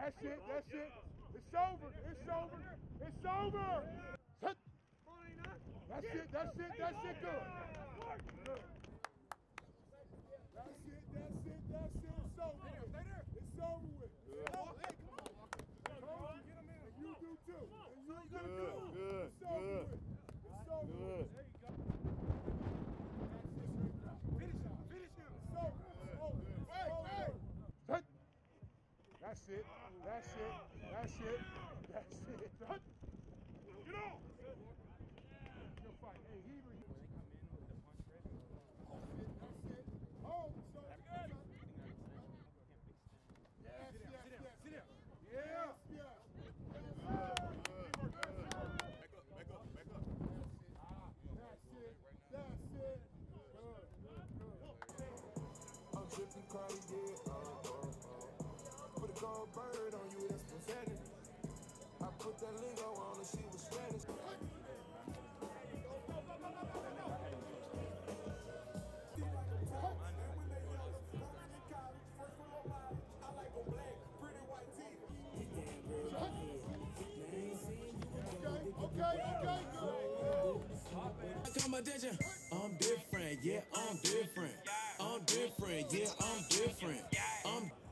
That's it, that's it. It's over, it's over, it's over. That's it, that's it, that's it, good. That's it, that's it, that's it, it's over. Stay there. It's over with. It's over. Hey, come on. Get him in. And you do too. And you do too. Good, it's over with. It's over with. There you go. Finish him. Finish him. It's over. It's over. It's over. That's it. That's it. That's it. That's it. Get on. Good fight. Hey, Heaver. When they come in with the punch ready. That's it. Oh, so good. Yes, yes, yes. Sit down. Yes, yes. Back up. That's it. That's it. Good. I'm dripping Cardi, yeah. Put a gold bird on you, that's pathetic. I put that lingo on her, she was Spanish. Okay, good. Competition. I'm different, yeah, I'm different. I'm different, yeah, I'm different.